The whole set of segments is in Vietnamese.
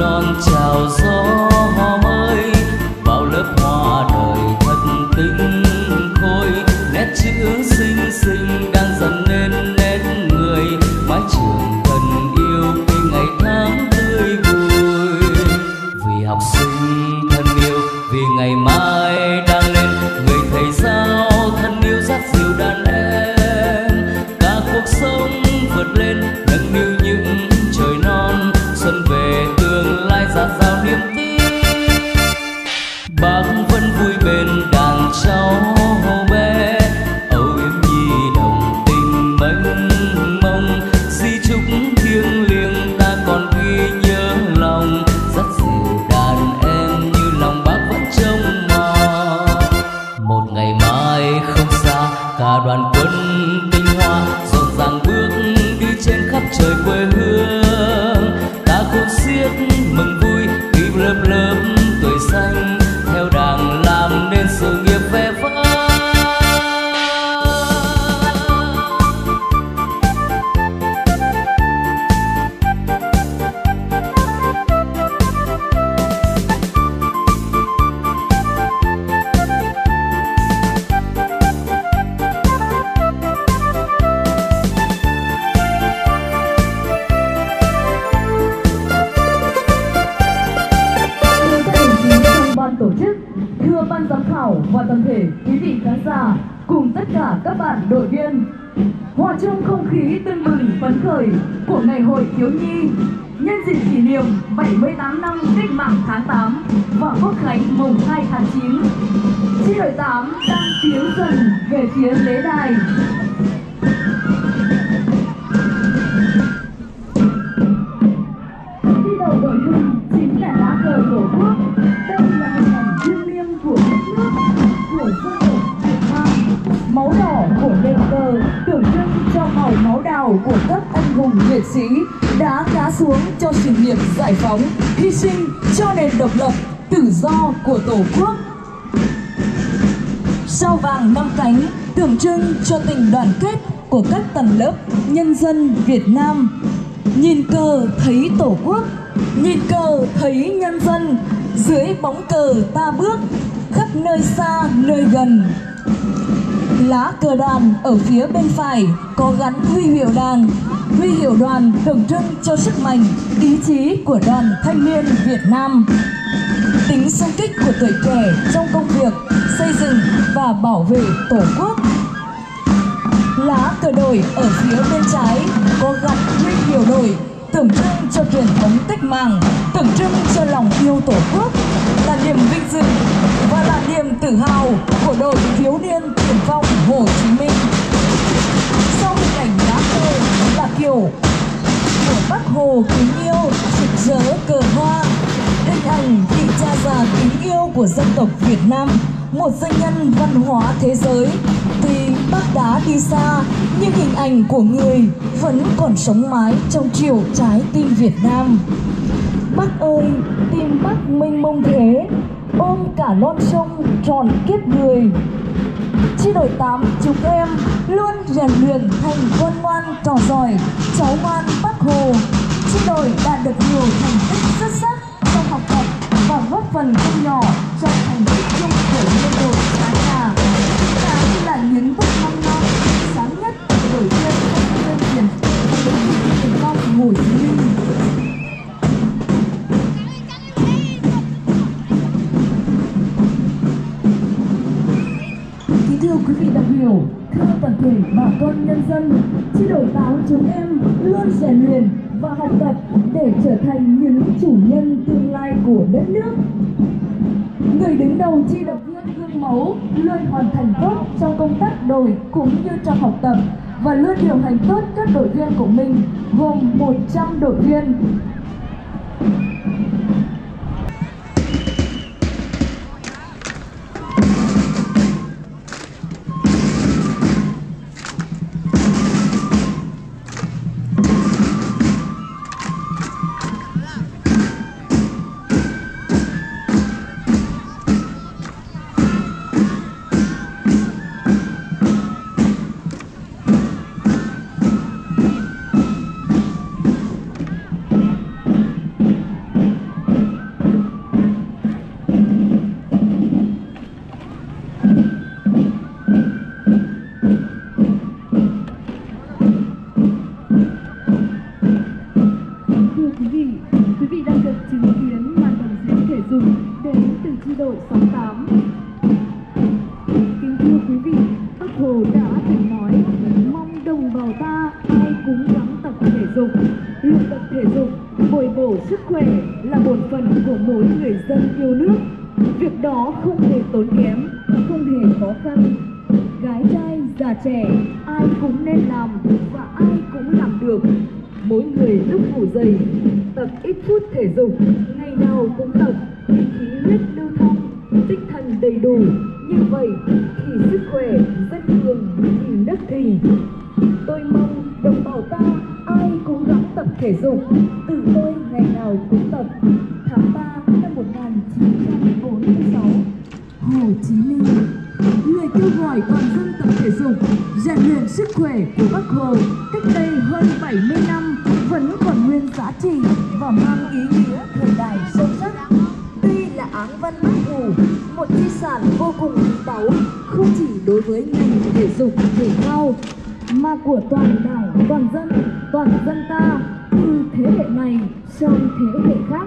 non chào gió mới vào lớp hoa đời thật tinh khôi. Nét chữ xinh xinh đang dần nên nét người mái trường thân yêu khi ngày tháng tươi vui. Vì học sinh thân yêu, vì ngày mai đang lên, người thầy giáo thân yêu dắt dìu đàn em. Cả cuộc sống vượt lên nâng niu những trời non, xuân về tương lai dạt dào niềm tin. Bác vẫn vui bên đàn cháu bé, âu yếm nhi đồng tình mênh mông. Di chúc thiêng liêng ta còn ghi nhớ lòng, dắt dìu đàn em như lòng bác vẫn trông mong. Một ngày mai không xa, cả đoàn quân tinh hoa rộn ràng bước đi trên khắp trời quê hương. Ta cùng xiết mừng vui khi lớp lớp tuổi xanh theo đảng làm nên sự nghiệp vẻ vang. Tổ chức, thưa ban giám khảo và toàn thể quý vị khán giả cùng tất cả các bạn đội viên, hòa chung không khí tưng bừng phấn khởi của ngày hội thiếu nhi nhân dịp kỷ niệm 78 năm cách mạng tháng 8 và quốc khánh mùng 2 tháng 9. Chi đội 8 đang tiến dần về phía lễ đài. Đi đầu đội hình chính là lá cờ tổ quốc. Đây là hình ảnh thiêng liêng của đất nước, của dân tộc Việt Nam. Máu đỏ của nền cờ tượng trưng cho màu máu đào của các anh hùng liệt sĩ đã ngã xuống cho sự nghiệp giải phóng, hy sinh cho nền độc lập, tự do của Tổ quốc. Sao vàng 5 cánh tượng trưng cho tình đoàn kết của các tầng lớp nhân dân Việt Nam. Nhìn cờ thấy Tổ quốc, nhìn cờ thấy nhân dân, dưới bóng cờ ta bước khắp nơi xa nơi gần. Lá cờ đoàn ở phía bên phải có gắn huy hiệu đảng. Huy hiệu đoàn tượng trưng cho sức mạnh, ý chí của đoàn thanh niên Việt Nam. Tính xung kích của tuổi trẻ trong công việc xây dựng và bảo vệ Tổ quốc. Lá cờ đội ở phía bên trái có gắn huy hiệu đội tượng trưng cho truyền thống cách mạng, tượng trưng cho lòng yêu Tổ quốc, là niềm vinh dự và là niềm tự hào của đội thiếu niên tiền phong Hồ Chí Minh. Sau hình ảnh lá cờ là kiểu của Bác Hồ kính yêu rực rỡ cờ hoa, hình ảnh vị cha già kính yêu của dân tộc Việt Nam, một danh nhân văn hóa thế giới. Tuy Bác đã đi xa, nhưng hình ảnh của người vẫn còn sống mãi trong chiều trái tim Việt Nam. Bác ơi, tim Bác mênh mông thế, ôm cả non sông tròn kiếp người. Chi đội 8 chúng em luôn rèn luyện thành con ngoan trò giỏi, cháu ngoan Bác Hồ. Chi đội đạt được nhiều thành tích xuất sắc trong học tập và góp phần không nhỏ trong thành tích chung của liên đội Thái Hà. Đó là những bước thăng non sáng nhất của đội viên thanh niên tiền phong Hồ Chí Minh. Kính thưa quý vị đại biểu, thưa toàn thể bà con nhân dân, chi đội 8 chúng em luôn rèn luyện và học tập để trở thành những chủ nhân tương lai của đất nước. Người đứng đầu chi đội viên gương mẫu luôn hoàn thành tốt trong công tác đội cũng như trong học tập và luôn điều hành tốt các đội viên của mình, gồm 100 đội viên. đội 68. Kính thưa quý vị, Bác Hồ đã từng nói mong đồng bào ta ai cũng gắng tập thể dục. Luyện tập thể dục, bồi bổ sức khỏe là bổn phận của mỗi người dân yêu nước. Việc đó không hề tốn kém, không hề khó khăn. Gái trai, già trẻ, ai cũng nên làm và ai cũng làm được. Mỗi người lúc ngủ dậy, tập ít phút thể dục, ngày nào cũng tập, thì khí huyết lưu thông, tinh thần đầy đủ. Như vậy thì sức khỏe dân thường thì nước thịnh. Tôi mong đồng bào ta ai cũng gắng tập thể dục. Từ tôi ngày nào cũng tập. Tháng 3 năm 1946, Hồ Chí Minh. Lời kêu gọi toàn dân tập thể dục, rèn luyện sức khỏe của Bác Hồ cách đây hơn 70 năm vẫn còn nguyên giá trị và mang ý nghĩa thời đại sâu sắc. Đây là áng văn Bác Hồ, một di sản vô cùng quý báu, không chỉ đối với ngành thể dục thể thao mà của toàn đảng, toàn dân ta, từ thế hệ này sang thế hệ khác.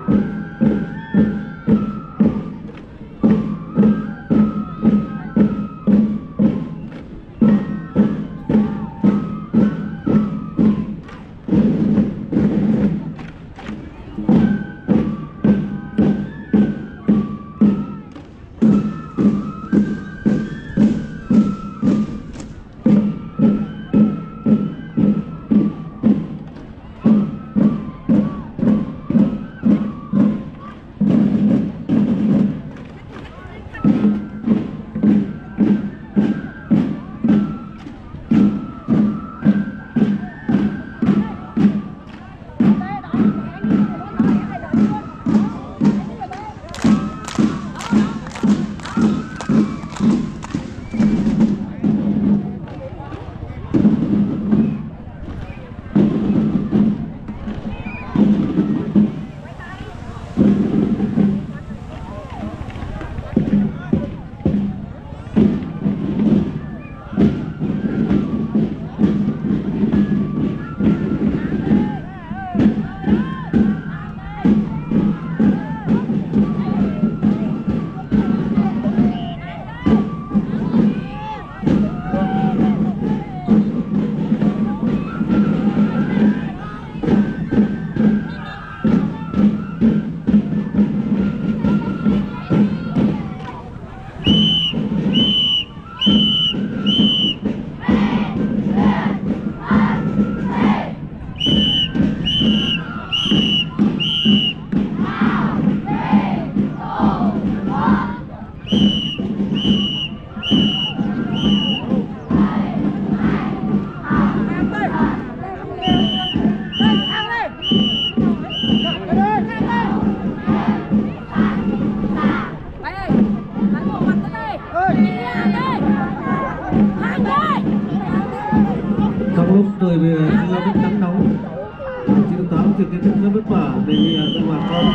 Trong lúc trời mưa rất nắng nóng, chị Tám thực hiện rất vất vả để cho bà con.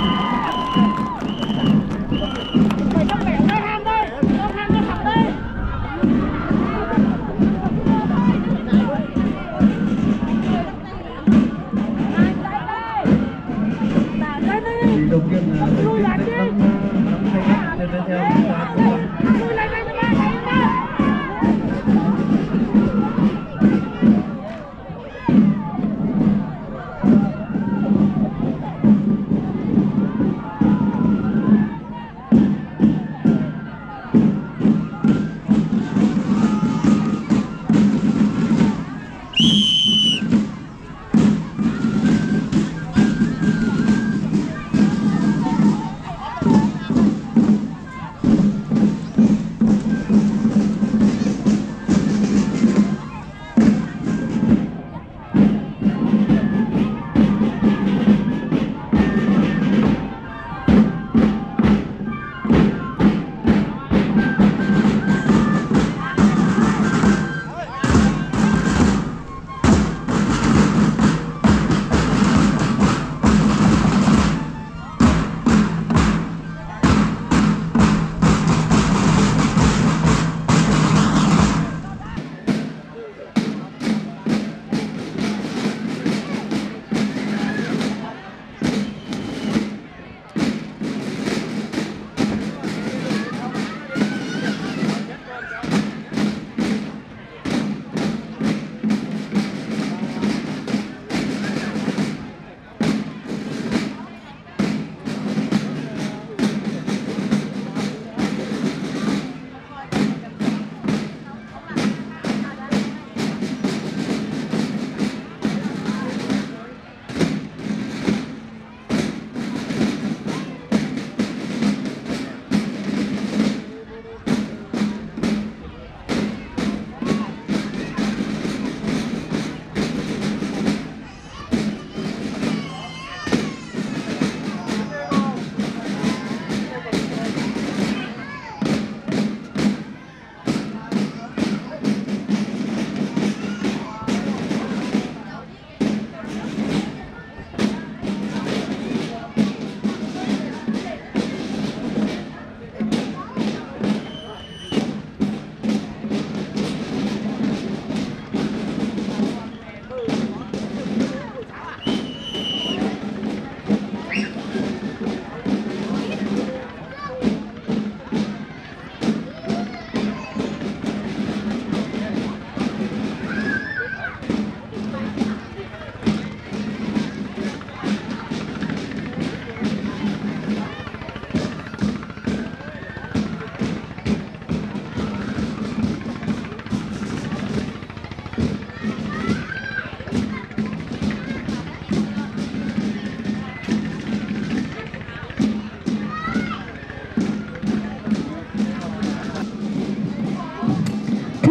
Thì đầu tiên là nắm tay cho nên theo chúng ta cố gắng.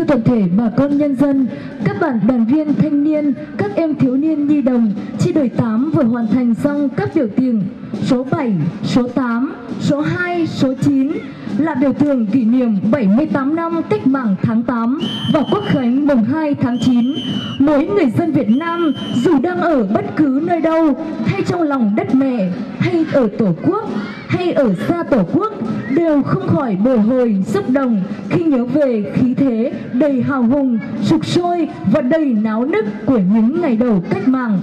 toàn thể bà con nhân dân, các bạn đoàn viên thanh niên, các em thiếu niên nhi đồng, chi đội 8 vừa hoàn thành xong các biểu tượng số 7, số 8, số 2, số 9 là biểu tượng kỷ niệm 78 năm Cách mạng tháng 8 và Quốc khánh mùng 2 tháng 9. Mỗi người dân Việt Nam dù đang ở bất cứ nơi đâu, hay trong lòng đất mẹ, hay ở Tổ quốc, hay ở xa Tổ quốc, đều không khỏi bồi hồi xúc động khi nhớ về khí thế đầy hào hùng, sục sôi và đầy náo nức của những ngày đầu cách mạng.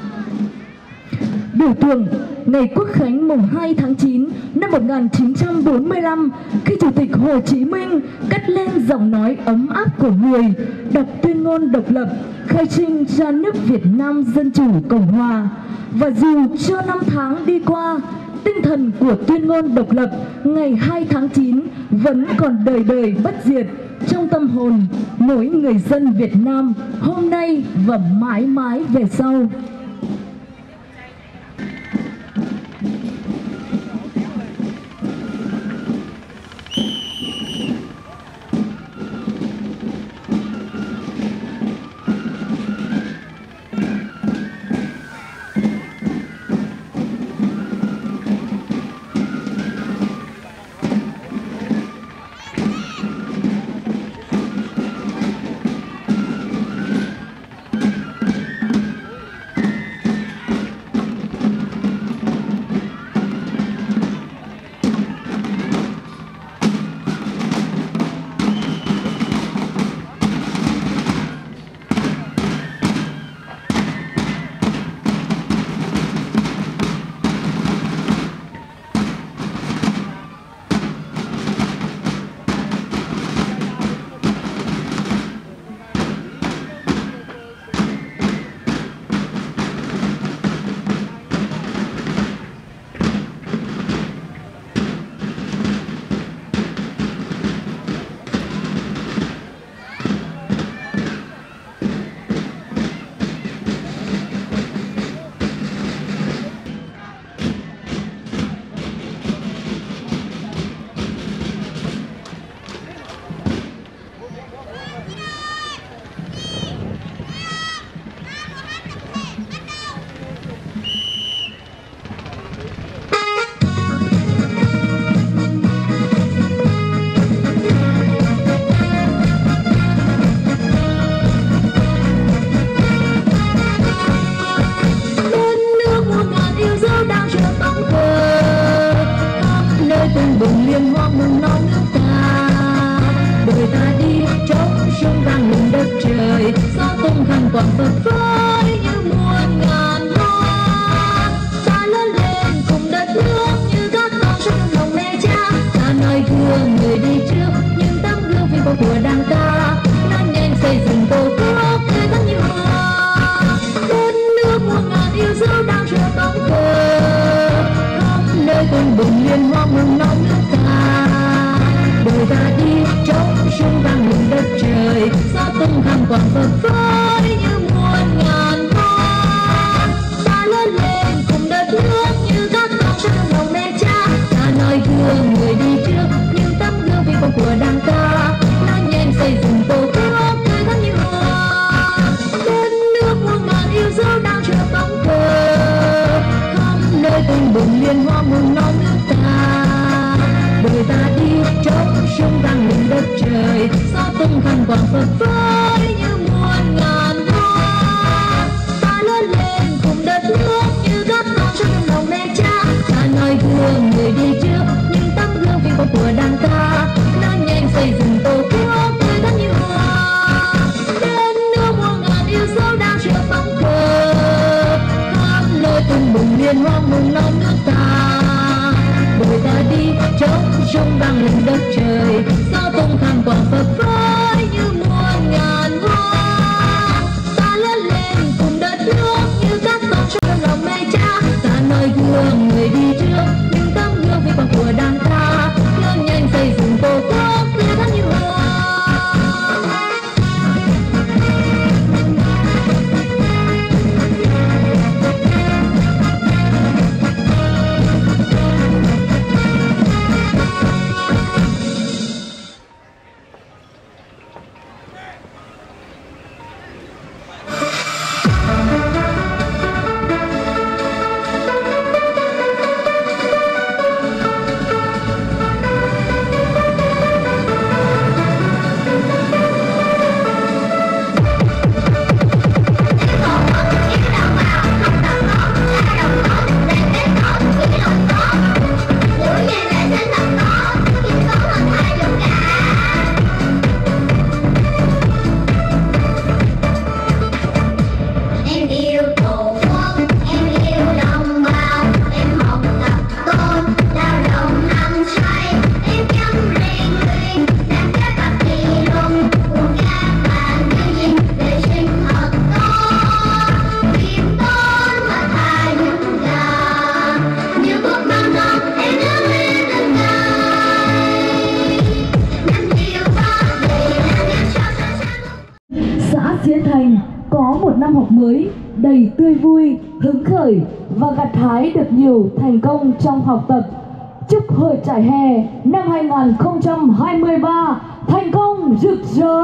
Biểu tượng ngày Quốc khánh mùng 2 tháng 9 năm 1945, khi Chủ tịch Hồ Chí Minh cất lên giọng nói ấm áp của người, đọc tuyên ngôn độc lập, khai sinh ra nước Việt Nam Dân Chủ Cộng Hòa. Và dù cho năm tháng đi qua, tinh thần của tuyên ngôn độc lập ngày 2 tháng 9 vẫn còn đời đời bất diệt trong tâm hồn mỗi người dân Việt Nam hôm nay và mãi mãi về sau. còn phật phới như muôn ngàn hoa. Ta lớn lên cùng đất nước như các con trong lòng mẹ cha. Ta noi gương người đi trước những tấm gương vinh quang của đảng ta. Nói nhanh xây dựng tổ quốc tươi thắm như hoa. Đất nước muôn ngàn yêu dấu đang chờ bóng cờ. Khắp nơi cùng bừng liên hoa mừng non nước ta. Đời ta đi trong sương vang lừng đất trời. Gió tung hàng quang phật phới như muôn ngàn hoa. Ta lớn lên cùng đất nước như các con trong lòng mẹ cha. Ta noi gương người đi trước những tấm gương vinh quang của đảng ta. Nói nhanh xây dựng tổ quốc tươi thắm như hoa. Đất nước muôn ngàn yêu dấu đang chờ bóng cờ. Khắp nơi cùng bừng liên hoa mừng non nước ta. Đời ta đi trong sương vang lừng đất trời. Gió tung hàng quang phật phới như muôn ngàn hoa. Ta lớn lên cùng đất nước như các con trong lòng mẹ cha. Ta noi gương người đi trước những tấm gương vinh quang của đảng ta. Nói nhanh xây dựng tổ quốc tươi thắm như hoa. Đất nước muôn ngàn yêu dấu đang chờ bóng cờ. Khắp nơi tung bừng liên hoa mừng non nước ta. Đời ta đi trong sương vang lừng đất trời. Gió tung hàng quang phật phới như muôn ngàn hoa. Ta lớn lên cùng đất nước như các con trong lòng mẹ cha. Ta noi gương người đi trước những tấm gương vinh quang của đảng ta. Lớn nhanh xây dựng tổ quốc tươi thắm như hoa. có một năm học mới đầy tươi vui, hứng khởi và gặt hái được nhiều thành công trong học tập. Chúc Hội Trại Hè năm 2023 thành công rực rỡ.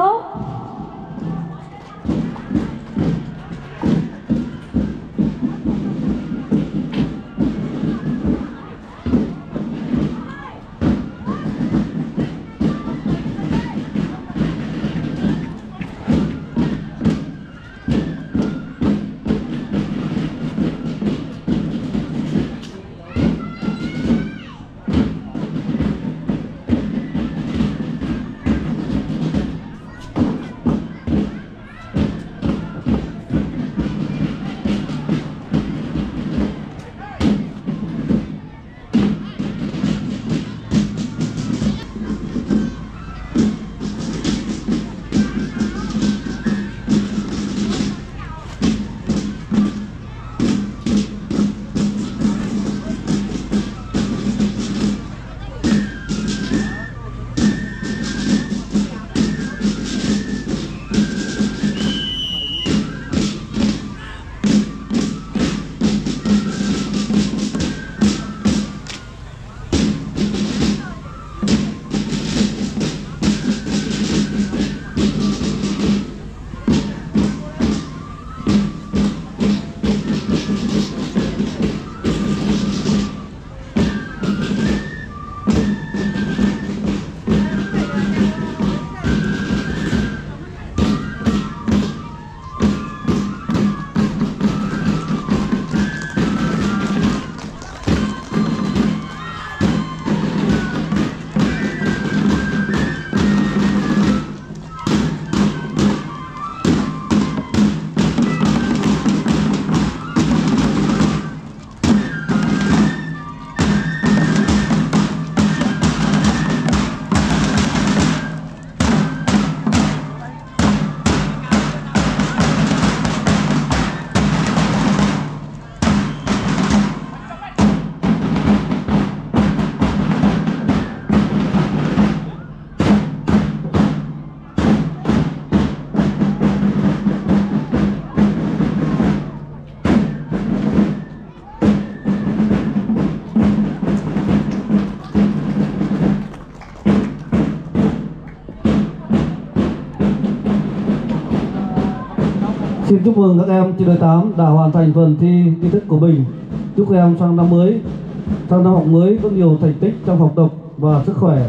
Xin chúc mừng các em chi đội 8 đã hoàn thành phần thi kiến thức của mình. Chúc các em sang năm mới, sang năm học mới có nhiều thành tích trong học tập và sức khỏe.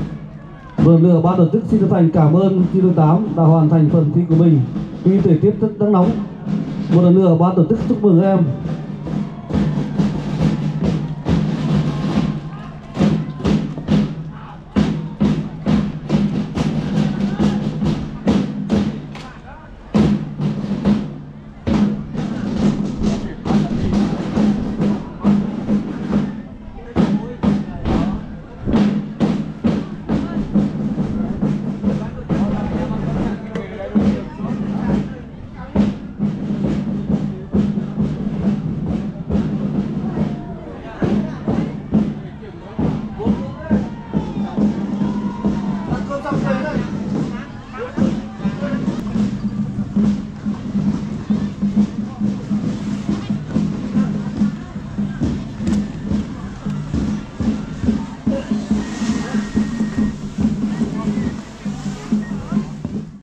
Một lần nữa ban tổ chức xin chân thành cảm ơn chi đội 8 đã hoàn thành phần thi của mình. Tuy thời tiết rất nắng nóng, một lần nữa ban tổ chức chúc mừng các em.